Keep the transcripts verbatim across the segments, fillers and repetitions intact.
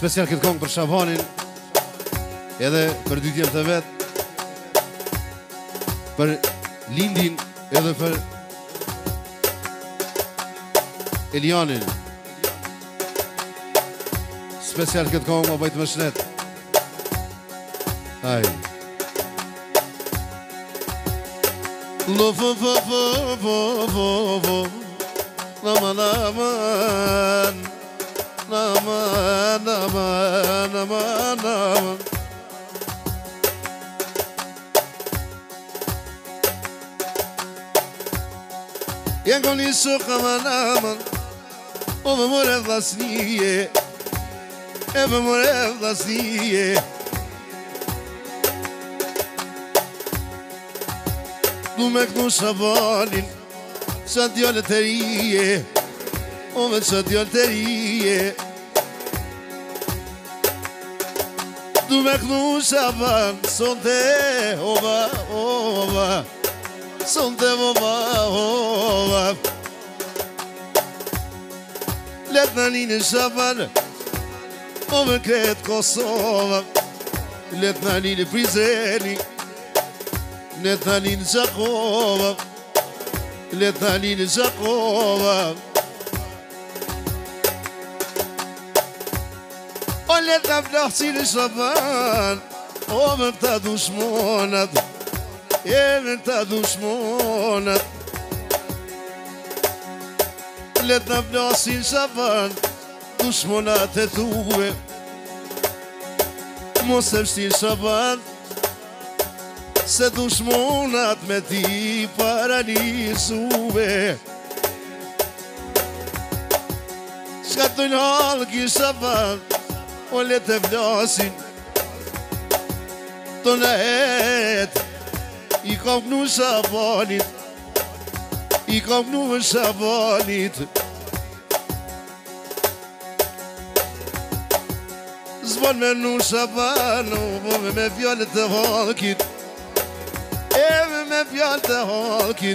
Special këtë kongë për Shabanin, edhe për dy djemë të vetë, për Lindin, edhe për Elianin. Special këtë kongë më bëjtë më shnet. Aj. Lo fo fo fo fo fo fo Naman naman Naman naman naman naman Janë koni shok aman aman O më more vlasnije E më more vlasnije Du me kënu Shabanin Qa djallë të rije O me qa djallë të rije Du me kënu Shaban Sonte ova ova Sonte ova ova Let në një Shaban O me kretë Kosova Let në një Prizreni Let në një Gjakova Let në një Gjakova O let në plahë në Shaban O me këta dushmonat E me këta dushmonat Let në plahë në Shaban Dushmonat e tuve Mos e vështi Shaban Se dushmonat me ti paralisube Shka të në halë ki Shaban O let e vlasin Të në het I kam kënu Shabanit I kam kënu Shabanit Zbon me nu Shaban O me me fjallet të halkit Eve me fjallë të halkit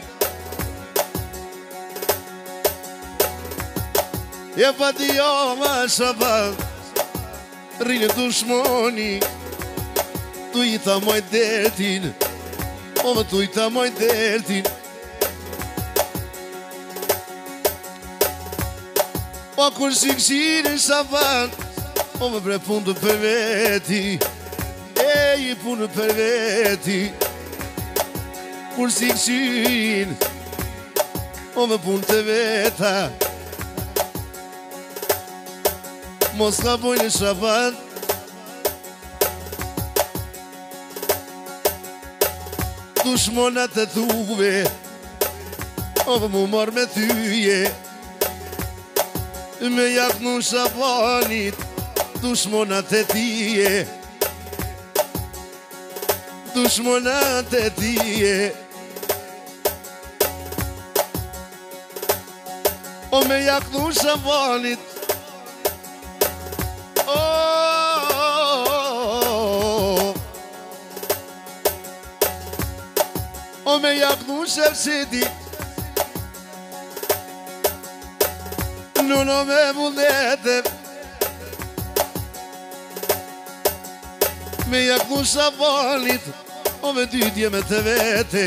E pa t'i jama Shaban Rinë dushmoni Tu i tha moj dertin O me tu i tha moj dertin O kur shikëshirin Shaban O me bre punë për veti E i punë për veti Kur si këshin O me punë të veta Mos ka bojnë Shaban Dushmonat e tuve O me mu marrë me tyje Me jaknu Shabanit Dushmonat e tije Dushmonat e tije O me jaknu Shabanit O O me jaknu Shefseti Nuno me vullete Me jaknu Shabanit O me dy djeme të vete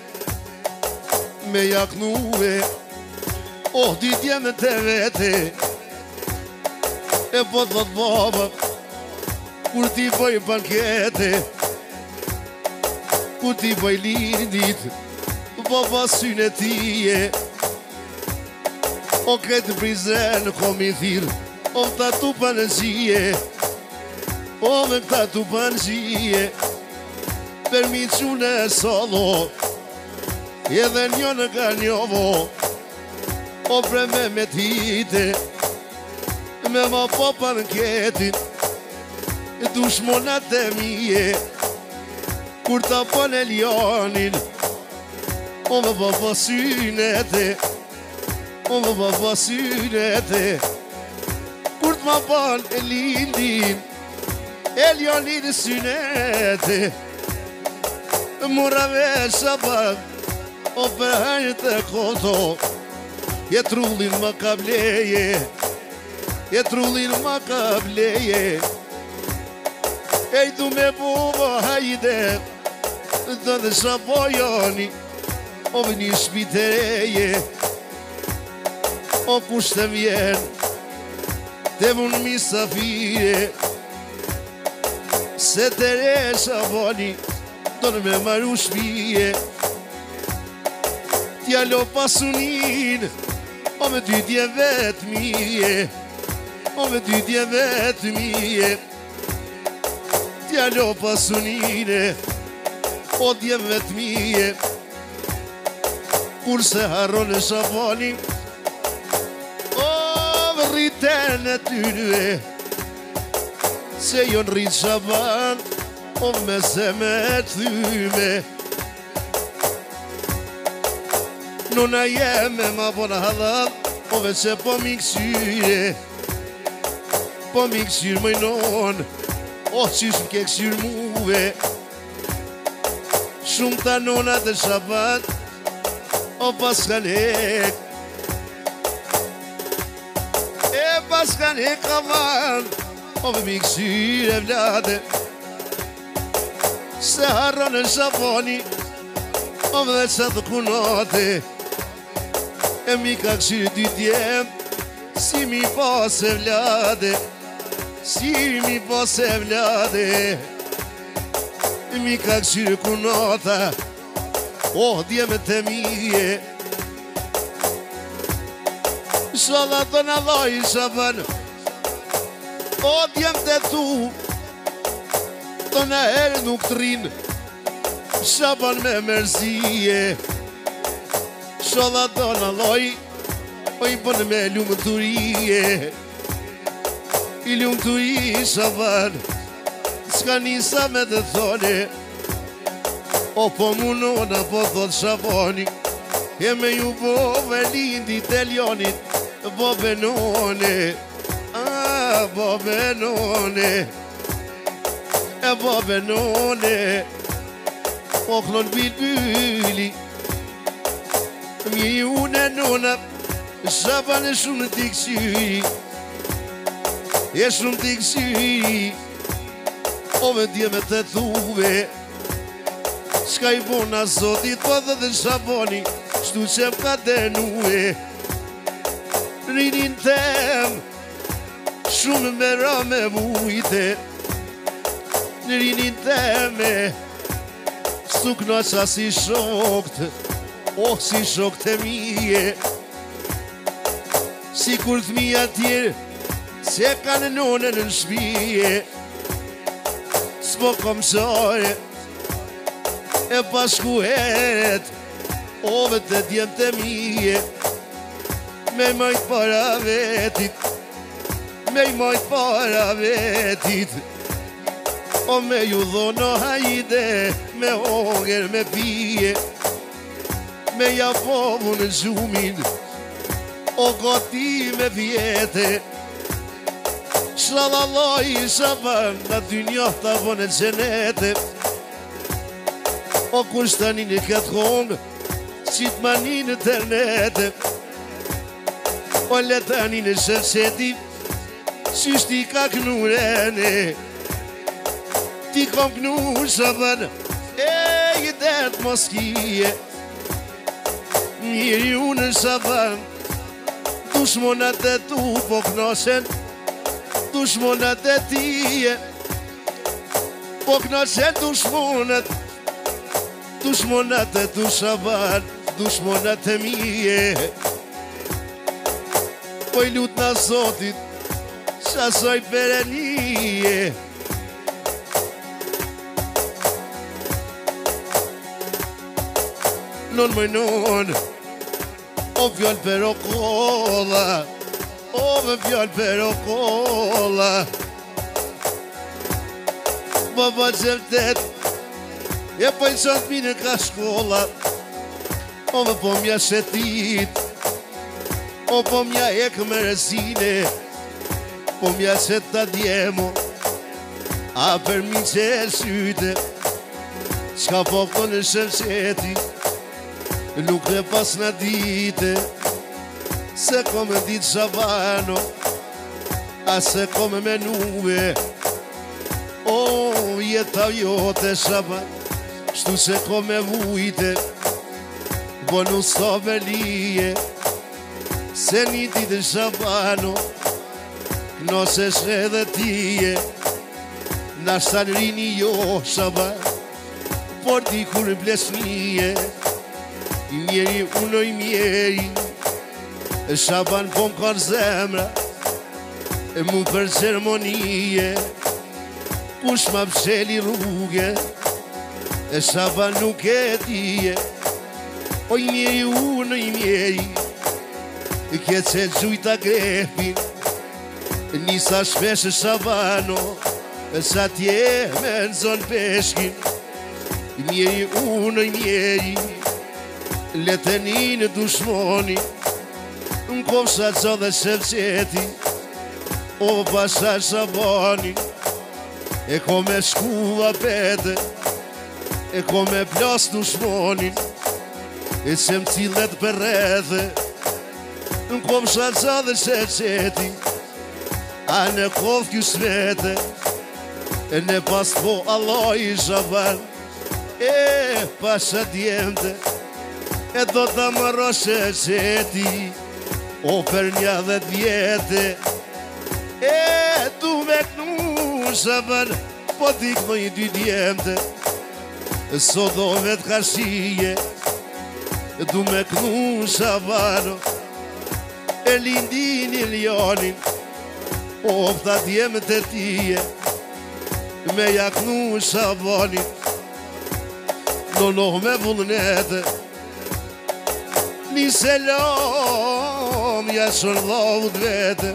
Me jaknuve O dy djeme të vete E po të dhët baba Kur ti bëj bankete Kur ti bëj Lindit Baba syne tije O kretë Prizren Kom i thirë O këta tu për gjije O me këta tu për gjije Per mi qune solo Edhe njo në ka njovo O pre me me tite Me ma popa në ketin Dushmonat e mije Kur ta pon e Elianin O me popa synete O me popa synete Kur t'ma pon e Lindin Elianin synete Murave Shaban O për hajtë e koto Je trullin më kableje e trullin ma ka bleje e du me buva hajde dhe dhe shabojani o vëni shpitereje o kushte vjen te vun misafire se të re shaboni do në me maru shpije tja lo pasunin o me dy dje vetë mije o me dy dje vetë mije tja lo pasunine o dje vetë mije kur se harron e shaboni o rriten e tyre se jo në rritë shaban o me se me thyme nuna jeme ma bona halal o veç e po mi kësyre po mi kësyre më non o qysh më ke kësyre muve shumë ta nona të shaban o pas kanë e pas kanë kaman o me mi kësyre vlade se harron në shaboni o me dhe që të kunate e mi ka kësyre dy djem si mi pas e vlade si mi pas e vlade e mi ka kësyre kunata o djemet e mije shala të në loj shaban o djemet e tu të në herë nuk të rinë shaban me mërzije shala të në loj o i bën me lumë të rije i lumë të rije shaban s'ka nisa me të thone o po munona po thot shaboni e me ju bove lindi të ljonit bove none a bove none e bove none o klon bilbyli mi une nona shaban e shumë t'i kësy e shumë t'i kësy o me djeme të thuve shka i bona zotit po dhe dhe shaboni shtu që më ka denue rinin tem shumë me ra me vujte në rinin teme stuk noqa si shokt o si shokt e mije si kur thmija tjerë se kanë nonën në shpije s'po kom qare e pashku heret ove të djemë të mije me i majt para vetit me i majt para vetit o me ju dhono hajde me honger me pije me japovu në gjumin o goti me vjete shalaloj shaban në dy njohë të vone gjenete o kush tani në këtë kongë qit mani në ternete o letani në shërqeti qysht i ka knurene ti kom knur shaban e i det moskije njëri unë shaban dushmonat e tu po knoshen dushmonat e tije po knoshen dushmonat dushmonat e tu shaban dushmonat e mije po i lut na zotit shasoj perenije non më non o fjall për o kolla o me fjall për o kolla baba qëftet e po i qatë mine ka shkolla o me po mja shetit o po mja ek me resine po mja qëtë ta djemo a për mi që e syte qka po këto në shërqeti nuk dhe pas në dite se ko me ditë shabano Ase kom me nuve O jeta jote Shaban Shtu se kom me vujte Po nuk so velije Se një ditë Shabano Knosesh edhe tije Nashta në rini jo Shaban Por di kur në blesnije I mjeri uno i mjeri Shaban po më kanë zemra E mu për ceremonije Kush ma psheli rrugë E Shaban nuk e tije O i mjeri uno i mjeri E kje që gjujta grepin Nisa shpesh e Shabano E sa tje me në zonë peshkin I mjeri uno i mjeri Leteni në dushmoni Në kofsha që dhe shevqeti O pasha Shabani E ko me shkuva pete E ko me plas dushmonin E që më cilet për redhe Në kofsha që dhe shevqeti A në kof kjo svete E në pas po Allah i Shaban E pasha djemte E do të më roshe qeti O për një dhe vjete E du me kënu Shaban Po t'i këno i dy djemte So do me t'kashije E du me kënu Shaban E lindin i ljonin O këta djemët e tije Me jaknu Shabanit Në noh me vullnete Një selam Ja qën lavut vete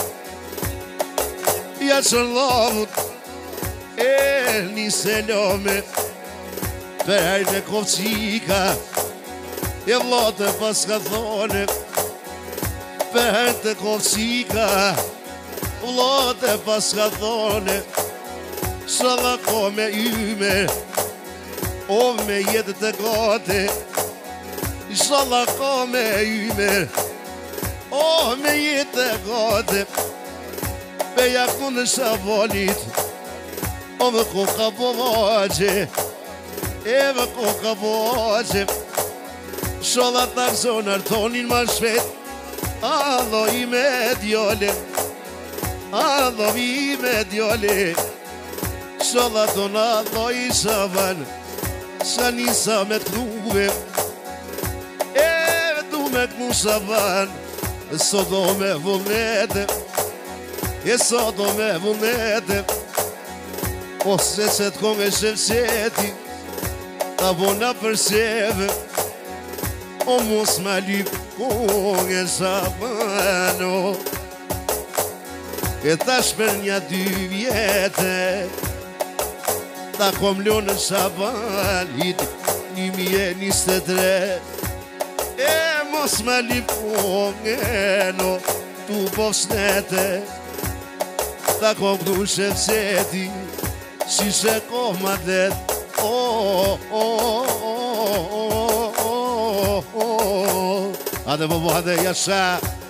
Ja qën lavut E një selame Për në kovqika E vlate pas ka thone Për të kovqika Vlate pas ka thone Shala ko me yme O me jetë të gate Shala ko me yme O me jetë të gate Pe jaknu në Shabanit O me ko ka po vaqe E me ko ka po vaqe Shala takson artonin ma shpet Ado i me djole Ado i me djole Shala ton ado i Shaban Sa nisa me t'luve E du me kënu Shaban So do me vullnete E so do me vullnete Ose se t'kong e shevqeti Ta bona për seve O mos ma lyp kong e Shabano E tash për një dy vjete Ta kom lonë në Shabanit Një mje njëstë tre E mos ma lyp kong e no Tu po shnete Ta kom kënu shevqeti Shishe ko ma det O, o, o, o, o, o Ade bobo, ade jasha